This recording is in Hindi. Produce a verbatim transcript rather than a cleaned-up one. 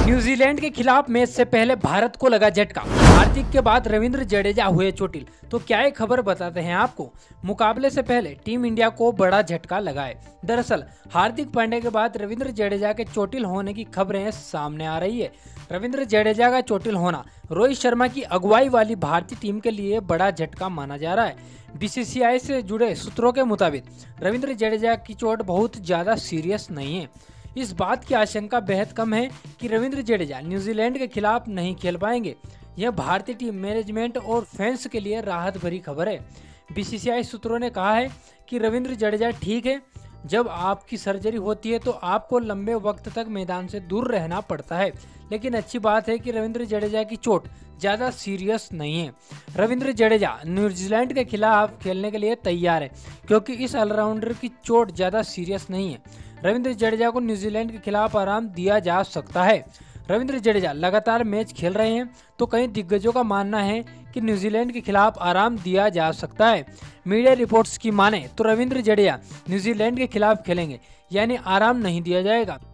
न्यूजीलैंड के खिलाफ मैच से पहले भारत को लगा झटका। हार्दिक के बाद रविंद्र जडेजा हुए चोटिल। तो क्या एक खबर बताते हैं आपको। मुकाबले से पहले टीम इंडिया को बड़ा झटका लगा है। दरअसल हार्दिक पांड्या के बाद रविंद्र जडेजा के चोटिल होने की खबरें सामने आ रही है। रविंद्र जडेजा का चोटिल होना रोहित शर्मा की अगुवाई वाली भारतीय टीम के लिए बड़ा झटका माना जा रहा है। बीसीसीआई से जुड़े सूत्रों के मुताबिक रविंद्र जडेजा की चोट बहुत ज्यादा सीरियस नहीं है। इस बात की आशंका बेहद कम है कि रविंद्र जडेजा न्यूजीलैंड के खिलाफ नहीं खेल पाएंगे। यह भारतीय टीम मैनेजमेंट और फैंस के लिए राहत भरी खबर है। बीसीसीआई सूत्रों ने कहा है कि रविंद्र जडेजा ठीक है। जब आपकी सर्जरी होती है तो आपको लंबे वक्त तक मैदान से दूर रहना पड़ता है, लेकिन अच्छी बात है कि रविंद्र जडेजा की चोट ज़्यादा सीरियस नहीं है। रविंद्र जडेजा न्यूजीलैंड के खिलाफ खेलने के लिए तैयार है क्योंकि इस ऑलराउंडर की चोट ज़्यादा सीरियस नहीं है। रविंद्र जडेजा को न्यूजीलैंड के खिलाफ आराम दिया जा सकता है। रविंद्र जडेजा लगातार मैच खेल रहे हैं तो कई दिग्गजों का मानना है कि न्यूजीलैंड के खिलाफ आराम दिया जा सकता है। मीडिया रिपोर्ट्स की माने तो रविंद्र जडेजा न्यूजीलैंड के खिलाफ खेलेंगे, यानी आराम नहीं दिया जाएगा।